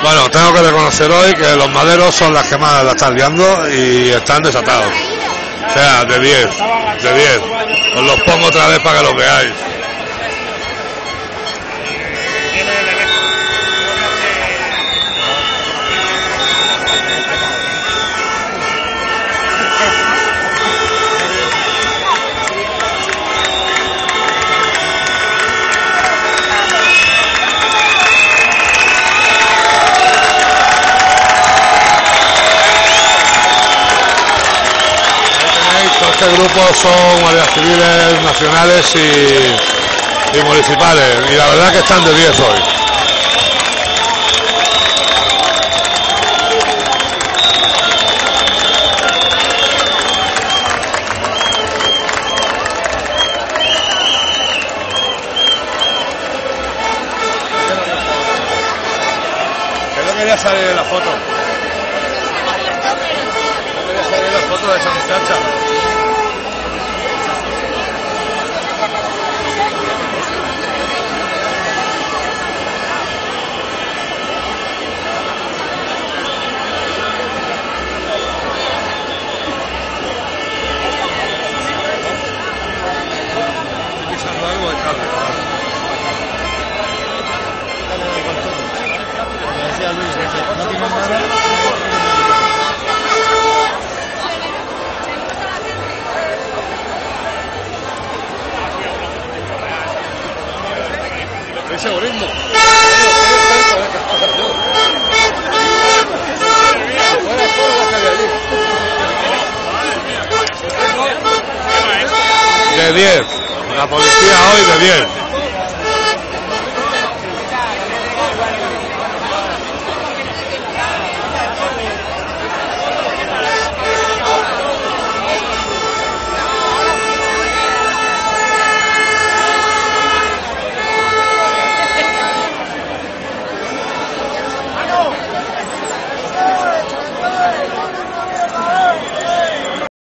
Bueno, tengo que reconocer hoy que los maderos son las que más la están liando y están desatados. O sea, de 10. Os los pongo otra vez para que lo veáis. Este grupo son guardias civiles nacionales y municipales, y la verdad que están de 10 hoy. Que no quería salir en la foto. No quería salir en la foto de esa muchacha. No tiene nada. Ese ritmo. De 10. La policía hoy de 10.